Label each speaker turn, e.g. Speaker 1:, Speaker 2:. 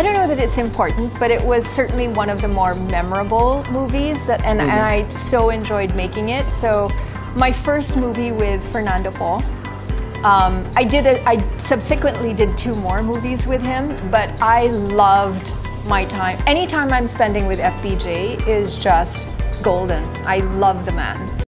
Speaker 1: I don't know that it's important, but it was certainly one of the more memorable movies, and I so enjoyed making it. So my first movie with Fernando Poe, I subsequently did 2 more movies with him, but I loved my time. Any time I'm spending with FPJ is just golden. I love the man.